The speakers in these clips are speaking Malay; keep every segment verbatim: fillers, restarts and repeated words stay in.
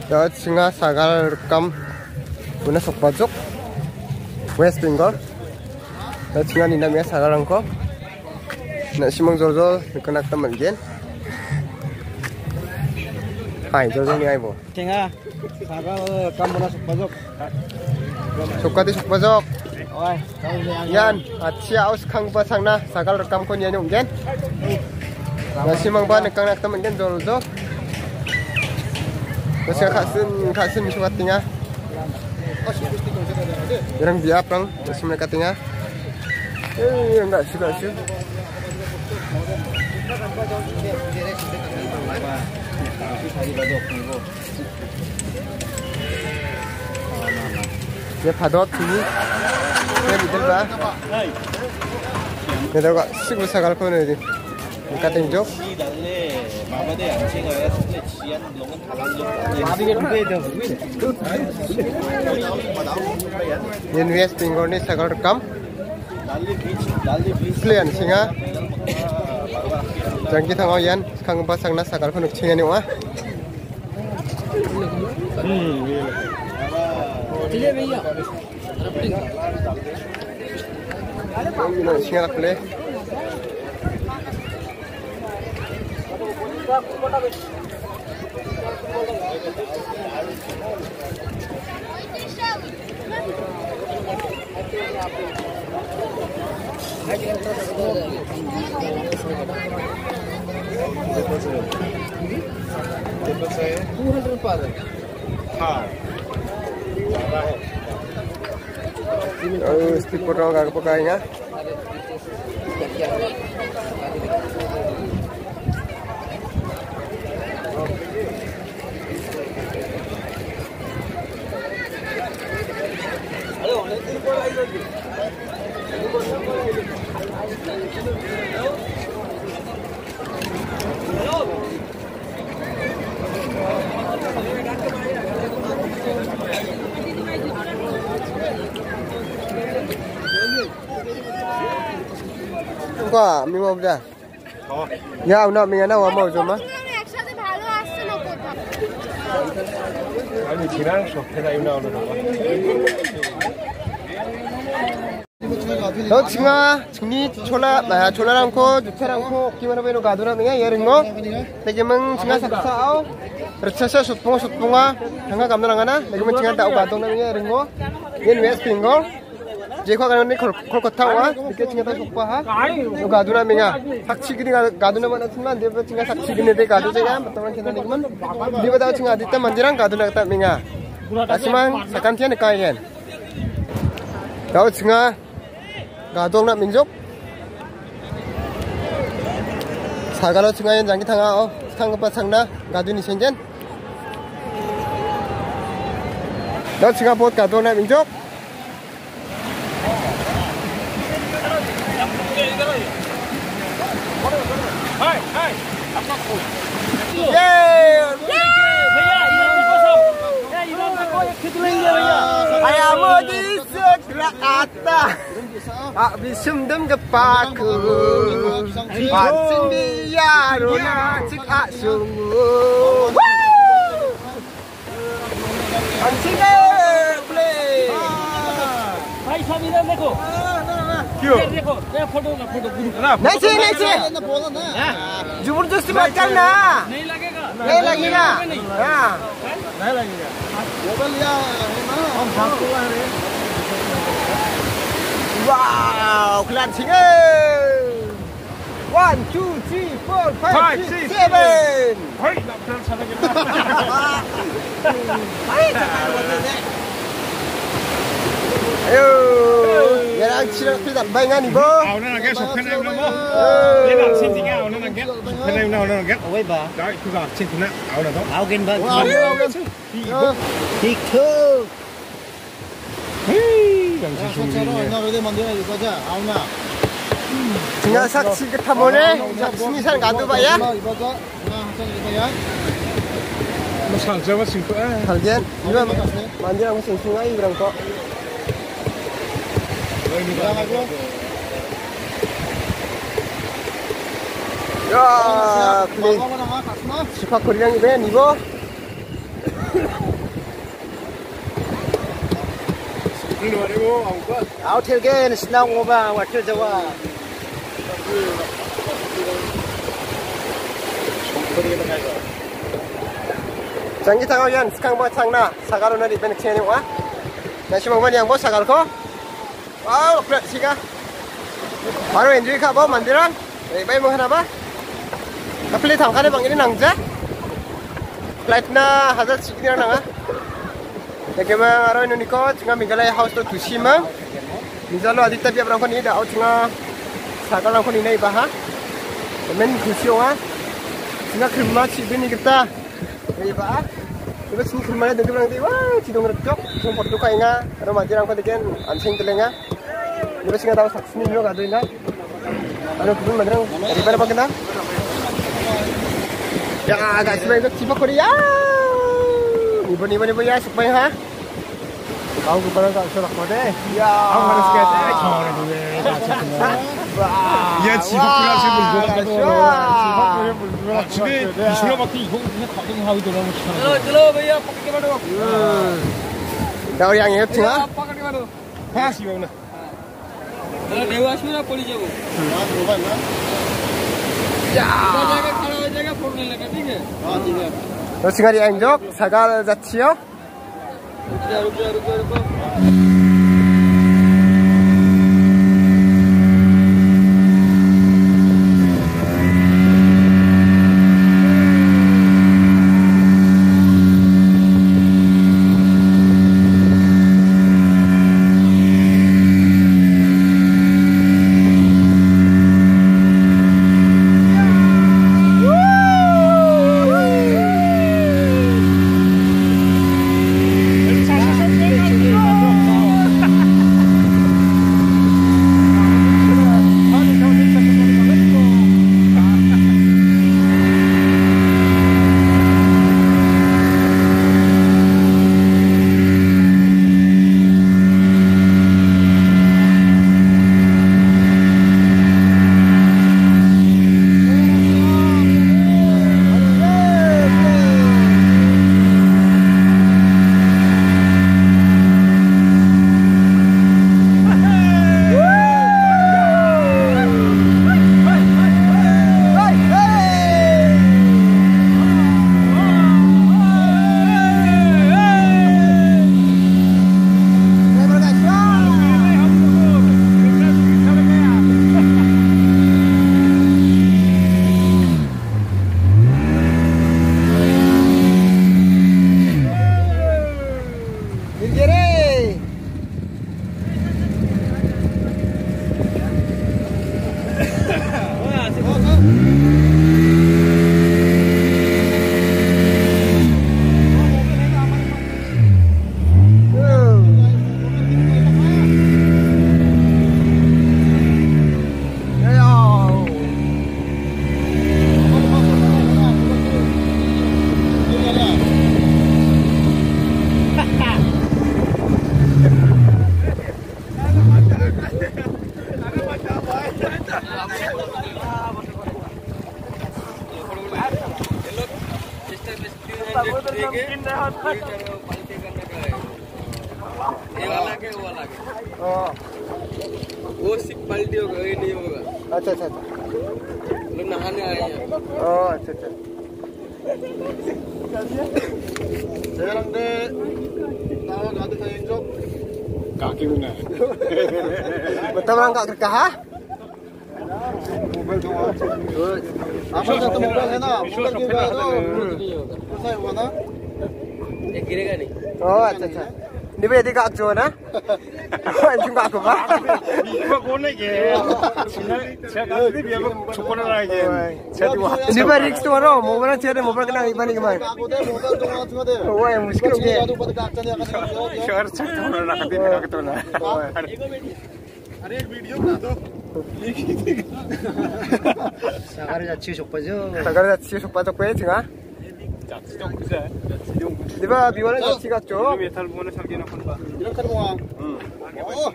저 칭아 사갈감 문화 속바족 West Bengal. 저 칭아 니나미야 사갈랑ko. 나 시멍 조조 그nak temen gen. Hai 조조 ni ai bo. 칭아 사갈감 문화 속바족. 속가디 속바족. Oi, Yan, atia aus kang pasangna sagal rekam ko niya yung gen. Na simang ba nagkang temen gen jojo. Kasi kasin kasin suka tinga. Yang biap lang, kasi mereka tinga. Eh, enggak suka sih. Ya padot sini. Ya betul ba? Ya tahu kak, sih bisa kalau kau ni, kating jok. Yan West Bengal ni sagal rekam. Plan singa. Jangan kita ngau yan, kang pasang na sagal kau nak singa ni wah. Ini singa nak le. Oh, stick potong kagak pakainya. Enggak, mi mau dah. Ya, udah mi ana mau cuma. একসাথে ভালো আসছে না কোথা আমি ছিলাম সত্যি তাই না ওটা 너 칭아 칭니 초라 나 초라랑코 주차랑코 기만하베로 가두라미야 예른거 내게면 칭아 삭사오 그렇죠 숫봉 숫봉아 장가 감나랑하나 내게면 칭아 다오 가동나미야 예른거 옌 웨스트 빙거 제과 가는데 콜콜코타와 이렇게 칭아 다 속바하 너 가두라미야 삭치기니 가두나만 했지만 내가 칭아 삭치기니 내 가두제야 맞다만 괜찮으면 네가 다 칭아 디때 만지랑 가두나다 미야 하지만 사칸티야 내가이겐 너 칭아 Gadong nak minjuk. Sagalo cengayan jangan tangga oh, tangga pasangna gadu ni senjen. Dah cenga buat gadong nak minjuk. Hai, hai, apa kau? Yeay, भैया इधर बसो. Ya इधर देखो ये खींच लेंगे भैया. Ayah mau di segera kata. Pak bisum dem kepaku. Pancing dia rona cik asungu. Pancing deh, boleh. भाई सब इधर देखो. क्यों? देखो, ये फोटो ना फोटो गुरु. नहीं चाहिए नहीं चाहिए. जबरदस्ती मत करना. नहीं लगेगा. नहीं लगेगा. हाँ. नहीं लगेगा. मोबाइल लिया हम भागते हैं. Wow, klan singa. One, two, three, four, five, six, seven. Hai, nak terus sana kita. Hai, jangan buat ni. Ayo, yang cerita kita bayangan ni bo. Awak nak get sok kena ni bo. Dia nak cinta ni awak nak get. Kena ni awak nak get. Awak ba. Dah, tu dah cinta nak awak nak. Awak gen ba. TikTok. Hei, yang sesuatu ni. Tinggal saksi kita boleh, saksi san kadu pak ya. Masal Jawa singkut eh. Haljan, juga mandir aku sing sungai berangkok. Ya, pilih. Siapa kuriang ibu ni bo? Áo theo cái snow ngova hoặc theo Jawa. Jangan kita yan sekarang buat sangna sagar na di benek sini wa. Nasi mangman yang bos sagar ko. Wow, berat sih kah? Baru enjoy kah bawa mandiran? Baik baik mungkin apa? Tapi lihat angkanya bang ini nangja. Flight na hazard sikit na nanga. Bagaimana orang Indonesia cuma Meghalaya house tu tusi mang. Misalnya adita biar orang ini dah out cuma sagar orang ini naik bahah. Men tusi orang. Cuma kerja sih ni kita. Iya, coba sini kemana dengan orang itu, wah, cidong rekok, cuma foto kau ingat, ada macam orang kau deken, ansing telenga, coba sini tahu saksi ni juga ada ingat, ada pun macam di mana pak kita, ya agak sebenarnya itu cipak Korea, ibu ibu ibu ya supaya ha, kau kepada kau surat kode, ya, kau harus kata, kau ada dua, ya cipak Korea sih bulbul, cipak Korea bulbul, jadi disuruh waktu ibu punya kaki hawi tu orang macam. Chalo chalo भैया पकड़ के बैठो. dah yang itu cuma, पकड़ के बैठो. Hah sih bang. चलो देवास में ना पड़ी जाओ. ya, जाएगा खड़ा हो जाएगा फोड़ नहीं लगा ठीक है. हाँ ठीक है. terus ngari anjok, sagar jatio, रुक जा रुक जा रुक जा रुको. ये वाला के वो वाला के oh, वो सिर्फ पलटी होगा ये नहीं होगा अच्छा अच्छा अच्छा, लोग नहाने आए हैं oh अच्छा अच्छा, Sekarang deh tahu kata saya jok kaki mana? betul orang kat kerkah ha? Mobil tu. Apa satu mobil है ना? मोबाइल के बाद तो ऐसा हुआ ना? ये गिरेगा नहीं oh अच्छा अच्छा, ni boleh tiga acun na? Anjing kat aku bah. Ibu kau ni ke? Saya kata dia biar cukup nak lagi. Saya tu. Ni boleh risk tu orang, mobil nak cari mobil kena iban ni kemana? Aku deh mobil tu mana tu deh. Oh yang muskil Kita dia. tu pada kaca ni akan ada. शहर चक होने लगा दिन का तो ना अरे एक वीडियो बना दो. सागर अच्छी शोपजो Sagar jatsi supaya cok pe cingah. जाती तो कुछ है Di ba biwana jatsi kat cok? मेथल बोने चल के ना पन बा Dia kan mau. Oh.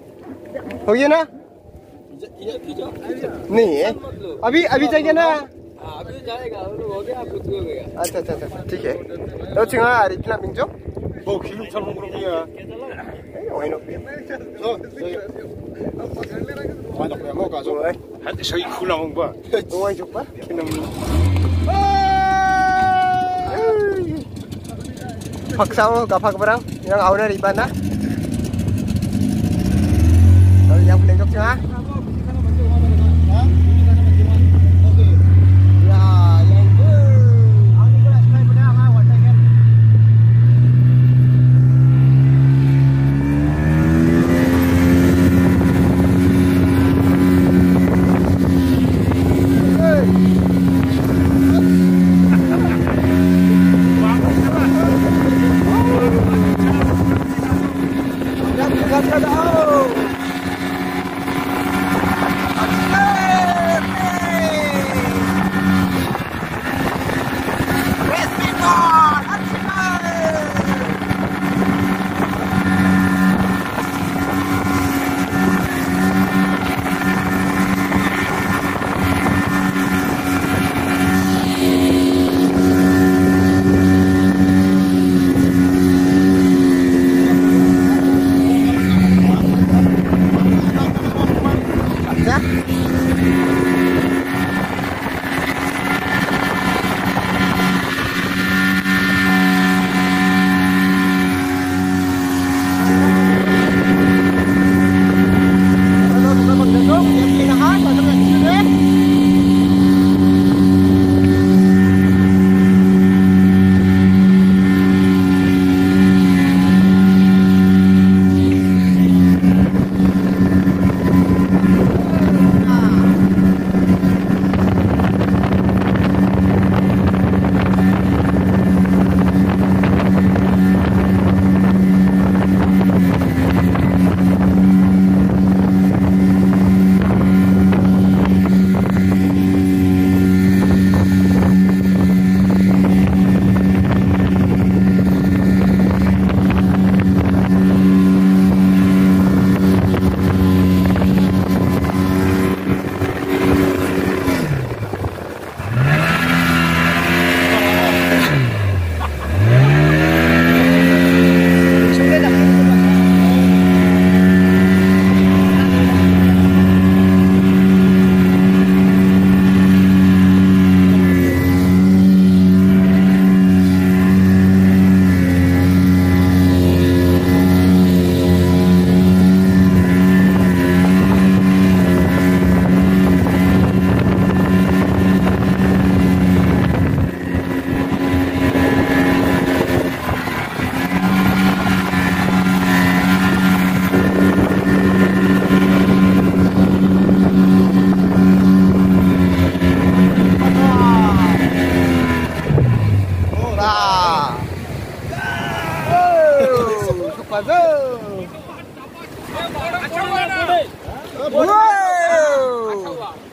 हो गया ना? नहीं है अभी अभी चाहिए ना अभी तो जाएगा वो लोग हो गया आप खुद हो गया अच्छा अच्छा अच्छा ठीक है तो चिंगा इतना पिंजो 뭐 기름처럼 그런 거야. 오이노 Mana ko mo ka so. 한테 저기 굴 나온 거야. 오이 족바 기름. paksa ka pagbarang yang awna riba na kalau yang penengok cuma Wow!